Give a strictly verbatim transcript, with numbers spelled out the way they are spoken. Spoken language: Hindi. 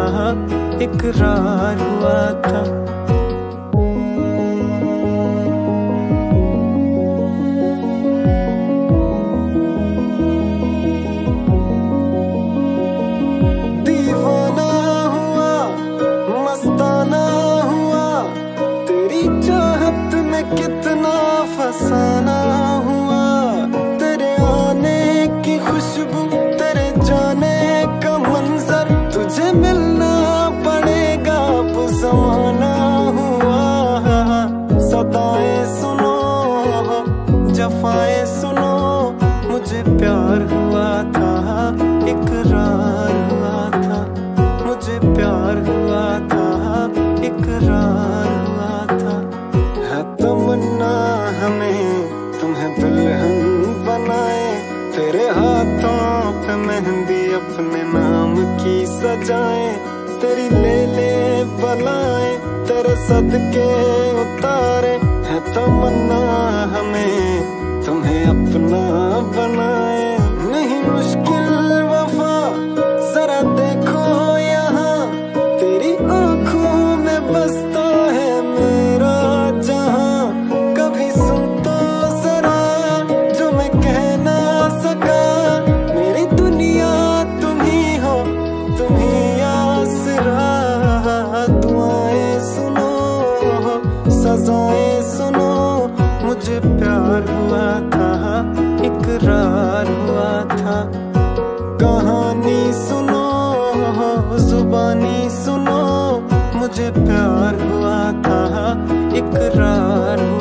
इकरार हुआ था। दीवाना हुआ, मस्ताना हुआ, तेरी चाहत में कितना फसाना हुआ। तेरे आने की खुशबू, तेरे जाने का मंजर, तुझे मिलना पड़ेगा अब ज़माना हुआ। सदाएं सुनो, जफाएं सुनो, मुझे प्यार हुआ था, इकरार हुआ था। मुझे प्यार हुआ था, इकरार हुआ था। है तमन्ना हमें तुम्हें दुल्हन बनाए, तेरे हाथों पे मेहंदी अपने नाम की सजाए। तेरी ले ले बलाए, तेरे सदके उतारे। है तमन्ना हमें तुम्हें अपना बनाए। नहीं मुश्किल वफा, जरा देखो यहाँ, तेरी आंखों में बसता है मेरा जहां। कभी सुन तो जरा जो मैं कह ना सका, मेरी दुनिया तुम ही हो, तुम ही आसरा। दुआएं सुनो, सजाएं सुनो, मुझे प्यार हुआ था, इकरार हुआ था। कहानी सुनो, जुबानी सुनो, मुझे प्यार हुआ था, इकरार हुआ था।